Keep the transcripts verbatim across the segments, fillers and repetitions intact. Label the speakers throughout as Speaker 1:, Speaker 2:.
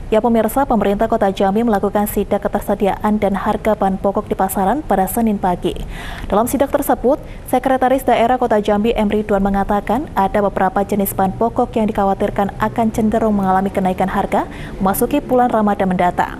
Speaker 1: Ya pemirsa, pemerintah Kota Jambi melakukan sidak ketersediaan dan harga bahan pokok di pasaran pada Senin pagi. Dalam sidak tersebut, Sekretaris Daerah Kota Jambi M. Ridwan mengatakan ada beberapa jenis bahan pokok yang dikhawatirkan akan cenderung mengalami kenaikan harga memasuki bulan Ramadan mendatang.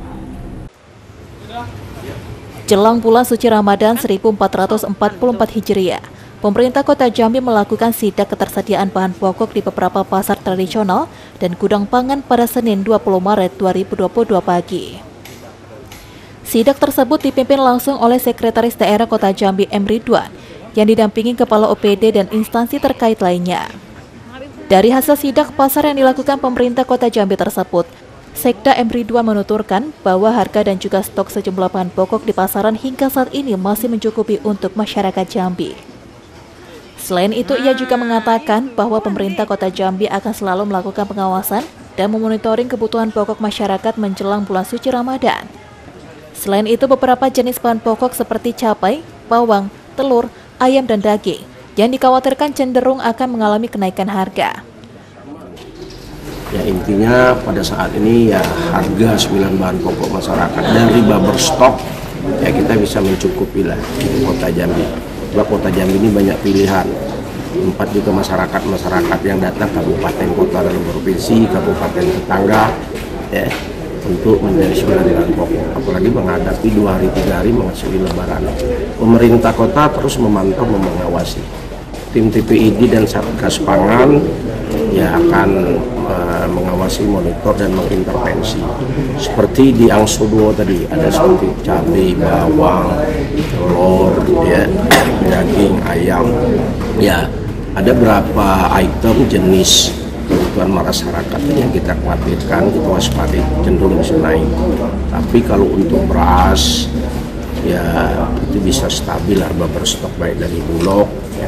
Speaker 1: Jelang bulan suci Ramadan seribu empat ratus empat puluh empat Hijriah, pemerintah Kota Jambi melakukan sidak ketersediaan bahan pokok di beberapa pasar tradisional dan gudang pangan pada Senin dua puluh Maret dua ribu dua puluh dua pagi. Sidak tersebut dipimpin langsung oleh Sekretaris Daerah Kota Jambi M. Ridwan yang didampingi Kepala O P D dan instansi terkait lainnya. Dari hasil sidak pasar yang dilakukan pemerintah Kota Jambi tersebut, Sekda M. Ridwan menuturkan bahwa harga dan juga stok sejumlah bahan pokok di pasaran hingga saat ini masih mencukupi untuk masyarakat Jambi. Selain itu, ia juga mengatakan bahwa pemerintah Kota Jambi akan selalu melakukan pengawasan dan memonitoring kebutuhan pokok masyarakat menjelang bulan suci Ramadan. Selain itu, beberapa jenis bahan pokok seperti cabai, bawang, telur, ayam, dan daging yang dikhawatirkan cenderung akan mengalami kenaikan harga.
Speaker 2: Ya intinya pada saat ini ya harga sembilan bahan pokok masyarakat dan riba berstok ya kita bisa mencukupi lah di Kota Jambi. Sebab Kota Jambi ini banyak pilihan. Empat juga masyarakat-masyarakat yang datang kabupaten kota dan provinsi, kabupaten tetangga ya untuk menjadi sembilan bahan pokok. Apalagi menghadapi dua hari tiga hari memasuki Lebaran. Pemerintah kota terus memantau dan mengawasi. Tim T P I D dan Satgas Pangan ya akan uh, mengawasi, monitor dan mengintervensi. Seperti di Angsuduo tadi ada seperti cabai, bawang, telur, ya, daging, ayam. Ya, ada berapa item jenis kebutuhan masyarakat yang kita khawatirkan, kita waspadai cenderung bisa naik. Tapi kalau untuk beras ya itu bisa stabil harga berstok baik dari Bulog ya.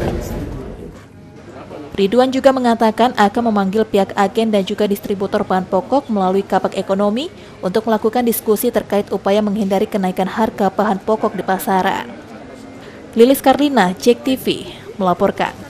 Speaker 1: Ridwan juga mengatakan akan memanggil pihak agen dan juga distributor bahan pokok melalui Kapak Ekonomi untuk melakukan diskusi terkait upaya menghindari kenaikan harga bahan pokok di pasaran. Lilis Karlina, Jek T V, melaporkan.